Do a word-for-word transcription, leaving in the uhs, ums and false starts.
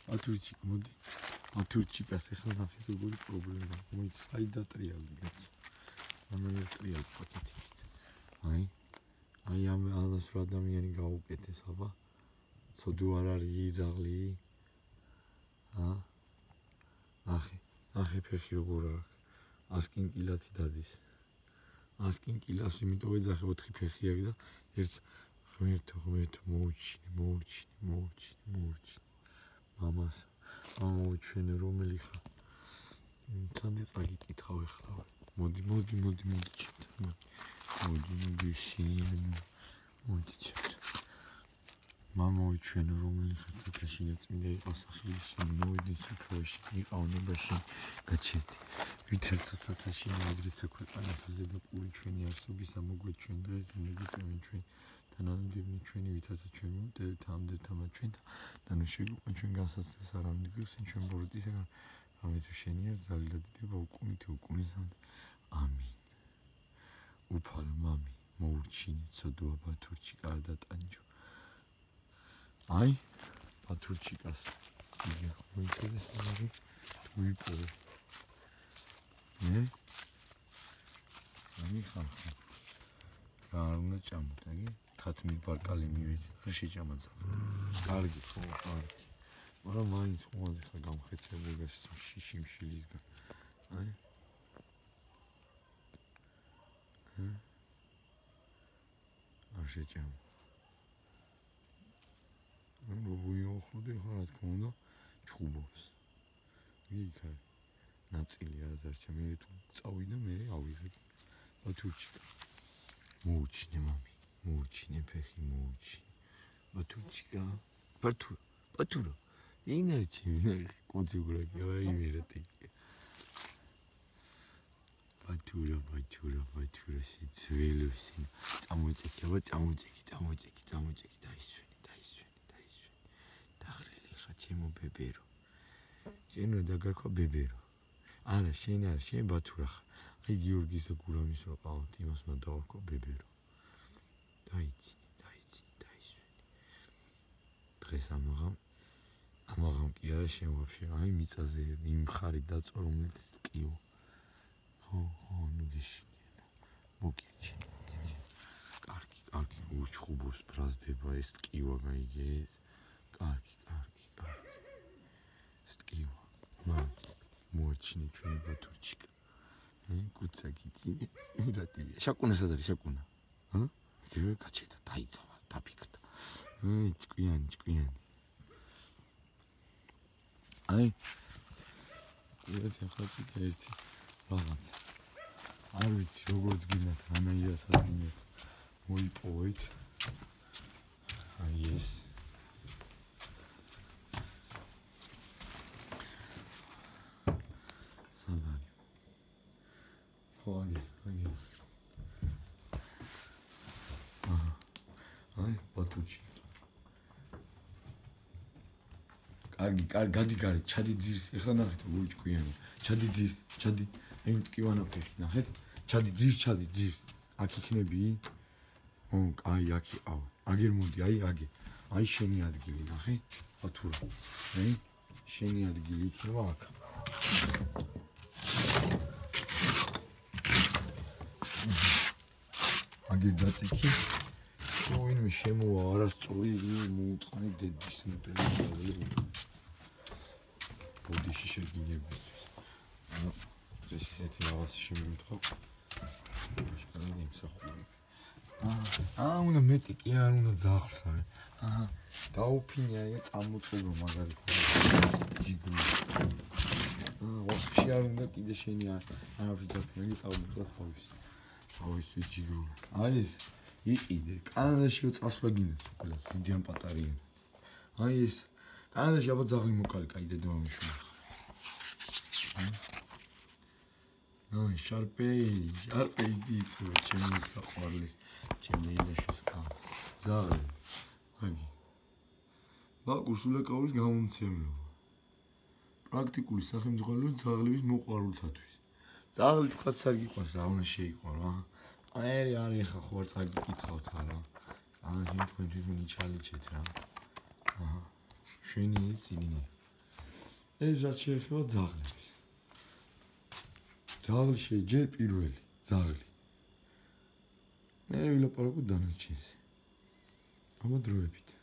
ათურჩიკ მოდი ათურჩიკას ახლა ნახეთ როგორი პრობლემა მოიც საიდა ტრიალი კაცო ამერ ტრიალი პაკეტი აი აი ამ ამას რა ადამიანი გაუკეთეს აბა ცოდუ არ არის იძაღლი ა ახი ახი ფეხი როგორ აქვს ასკინ კილათი დადის ასკინ კილას იმიტომ ეძახე ოთხი ფეხი აქვს და ერთ ღმერთო ღმერთო მოუჩინე მოუჩინე მოუჩინე მოუჩინე მამას მამა ჩვენ რომელი ხარ თანდე წაგიკითხავ ახლა მოდი მოდი მოდი მოდი ჩემთ მოდი მოდი შინ მოდი ჩემთ მამა ჩვენ რომელი ხარ ცოტაშია წმინდა იყოს სახლის შინ მოვიდი საფროში იყავნებაში გაჩერდი ვითარ ცოტაში მადრიცა ქვეყანასა ზედაპირული ჩვენი არსობისა მოგვეთ ჩვენ დღეს და მოგიტევენ ჩვენ თანამდები ჩვენი ვითარცა ჩვენ მომდევრთ ამდერთამა ჩვენთან და ნუ შეგვიყვან ჩვენ განსაცდელს არ ამდგრსენ ჩვენ ბოროტისაგან ამით შენიერ ზალი და დიდება უკუნითი უკუნისამდე ამინ უფალო მამი მოურჩინე ცოდვა ბათურჩიკა არ დატანჯო აი ბათურჩიკას იგი მოიწოდეს მაგარი თუ იპოვე ნე ამი ხალხი რა არ უნდა ჭამოთ აგი ხათმი ბარკალი მივედი არ შეჭამაცა კარგი ხო კარგი მაგრამ მაინც ყველაზე ხა გამხეცებულება შიში მშილისგან აი არ შეჭამ ნუ ვიოხლოდე ხა რა თქმა უნდა ჩხუბობს იქა ნაწილი არ დარჩა მე თუ წავიდა მე ავიღებ ბათურჩიკა მოუჩინე მამი მოუჩინე ფეხი მოუჩინე ბათურჩიკა ბათურ ბათურო ინერჩი კონციგურაკი აი მერეთი ბათურო ბათურო ბათურო სიცველოსი წამოწეკი აბა წამოწეკი წამოწეკი წამოწეკი დაისვენი დაისვენი დაისვენი დაღრელი ხა ჩემო ბებერო შენო დაგარქვა ბებერო არა შენ არა შენ ბათურა ხა აი გიორგის და გურამის რო ყავთ იმას უნდა დავარქვა ბებერო დაიცინი დაიცინი დაისვენი დღეს ამაღამ ამაღამ კი არა შენ ვაფშე აი მიწაზე იმ ხარი დაწვა რომელიც ტკიო ხო ხო ნუ გიშინე მოგიჩი კარგი კარგი უჩხუბოს ბრაზდება ეს ტკივა გაიგე კარგი კარგი კარგი ეს ტკივა მამ მოაჩინე ჩვენი ბათურჩიკა მე კუცა გიწინე მირატივია შაკუნა სად არის შაკუნა ჰა გერე გაჩედა დაიცავა დაფიქრდა აი ჭკვიანი ჭკვიანი აი ერთი ხალხი ერთი რაღაც არ ვიცი როგორც გინდათ რანაირად აღინეთ მოიპოვეთ აი ეს სად არის ხო აი აი აჰა აი ბათურჩი კარგი კარგი გადი გარი ჩადი ძირს ეხლა ნახეთ როგორ ჭკვიანი ჩადი ძირს ჩადი იმ ტკივანა ფეხი ნახეთ ჩადი ძირს ჩადი ძირს აქ იქნები ო აი აქ აუ აგერ მოდი აი აგე აი შენი ადგილი ნახე ბათურა აი შენი ადგილი იქნება აქ აგერ დაწიქი ვინმე შემოვა არასწორი მოუტყანი დედის ნუტელი ბოდიში შეგინებისთვის ანუ ეს ისეთი რაღაც შემოვითხო შეიძლება იმსახურე აა უნდა მეტი კი არ უნდა ძაღლს არა აჰა დაუფინია ეგ წამოწევო მაგალითად ჯიგრი აა ვაფშე არ უნდა კიდე შენი არაფერი დაფინე წავუდგა თავის თავის ჯიგრი აი ეს იყიდე კანადაშიო წასვლა გინდათ ყველა ზიდიან პატარიან აი ეს კანადაში აბა ძაღლი მოკალი კაი დედა მომიშვა აი შარპეი შარპეი დიცო ჩემი საყვარლის ჩემი ინაშის კა ძაღლი აგი ბაკურს ულეკაურის გამომცემლობა პრაქტიკული სახელმძღვანელო ძაღლების მოყვარულთათვის ძაღლი თქვა საგიყვანს რა უნდა შეიყვანო აი არის ხა ხო არ წაგიკითხავთ არა აა შენ თქვენ თვითონ იჩალიჩეთ რა აჰა შენი წინი ეს რაც შეეხება ძაღლებს. ძაღლი შეჯერ პირველი, ძაღლი. მე ვილაპარაკო დანარჩენზე. ამა დროებით.